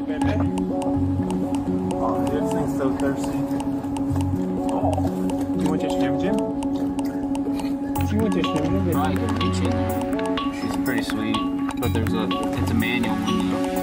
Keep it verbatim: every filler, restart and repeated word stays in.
Oh, this thing's so thirsty. Oh. Do you want your Slim Jim? Do you want your Slim Jim? Probably go reach in there. It's pretty sweet, but there's a, it's a manual one though.